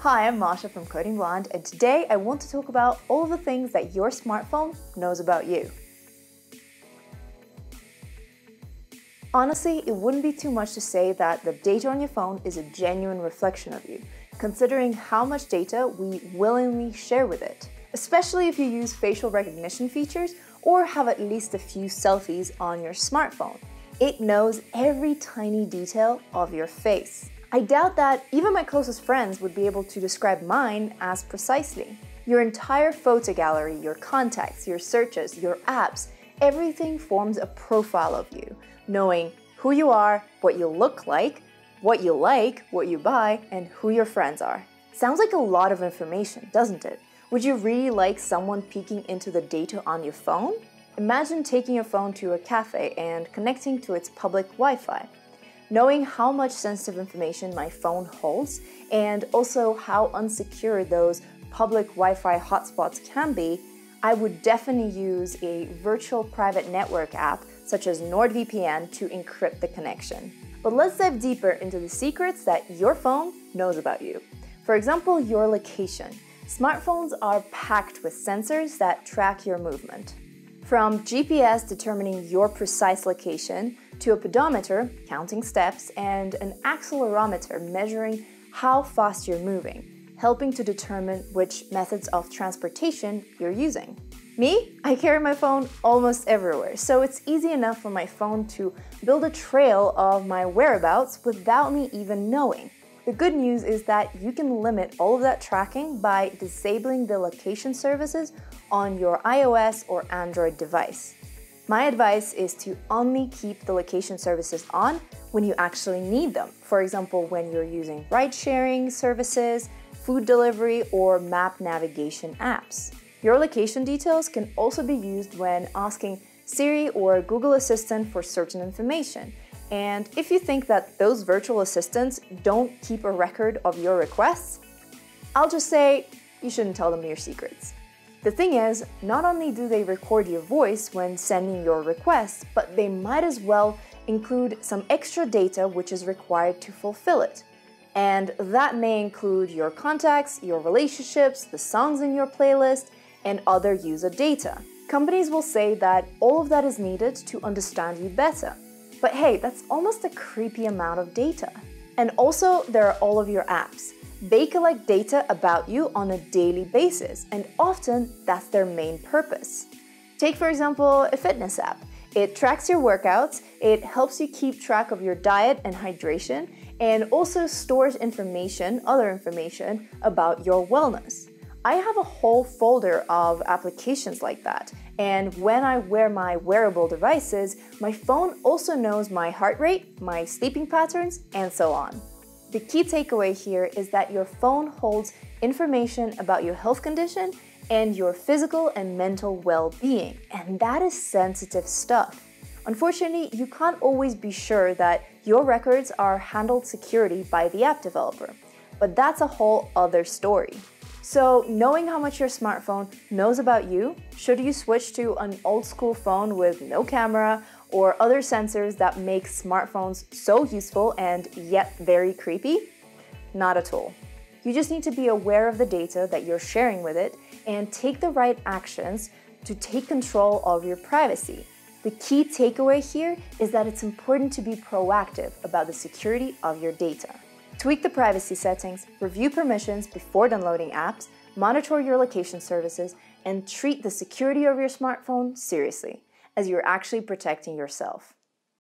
Hi, I'm Masha from Coding Blonde, and today I want to talk about all the things that your smartphone knows about you. Honestly, it wouldn't be too much to say that the data on your phone is a genuine reflection of you, considering how much data we willingly share with it, especially if you use facial recognition features or have at least a few selfies on your smartphone. It knows every tiny detail of your face. I doubt that even my closest friends would be able to describe mine as precisely. Your entire photo gallery, your contacts, your searches, your apps, everything forms a profile of you, knowing who you are, what you look like, what you buy, and who your friends are. Sounds like a lot of information, doesn't it? Would you really like someone peeking into the data on your phone? Imagine taking your phone to a cafe and connecting to its public Wi-Fi. Knowing how much sensitive information my phone holds and also how unsecure those public Wi-Fi hotspots can be, I would definitely use a virtual private network app such as NordVPN to encrypt the connection. But let's dive deeper into the secrets that your phone knows about you. For example, your location. Smartphones are packed with sensors that track your movement. From GPS determining your precise location, to a pedometer, counting steps, and an accelerometer measuring how fast you're moving, helping to determine which methods of transportation you're using. Me? I carry my phone almost everywhere, so it's easy enough for my phone to build a trail of my whereabouts without me even knowing. The good news is that you can limit all of that tracking by disabling the location services on your iOS or Android device. My advice is to only keep the location services on when you actually need them. For example, when you're using ride-sharing services, food delivery, or map navigation apps. Your location details can also be used when asking Siri or Google Assistant for certain information. And if you think that those virtual assistants don't keep a record of your requests, I'll just say you shouldn't tell them your secrets. The thing is, not only do they record your voice when sending your request, but they might as well include some extra data which is required to fulfill it. And that may include your contacts, your relationships, the songs in your playlist, and other user data. Companies will say that all of that is needed to understand you better. But hey, that's almost a creepy amount of data. And also, there are all of your apps. They collect data about you on a daily basis, and often that's their main purpose. Take, for example, a fitness app. It tracks your workouts, it helps you keep track of your diet and hydration, and also stores other information about your wellness. I have a whole folder of applications like that, and when I wear my wearable devices, my phone also knows my heart rate, my sleeping patterns, and so on. The key takeaway here is that your phone holds information about your health condition and your physical and mental well-being, and that is sensitive stuff. Unfortunately, you can't always be sure that your records are handled securely by the app developer, but that's a whole other story. So, knowing how much your smartphone knows about you, should you switch to an old-school phone with no camera or other sensors that make smartphones so useful and yet very creepy? Not at all. You just need to be aware of the data that you're sharing with it and take the right actions to take control of your privacy. The key takeaway here is that it's important to be proactive about the security of your data. Tweak the privacy settings, review permissions before downloading apps, monitor your location services, and treat the security of your smartphone seriously, as you're actually protecting yourself.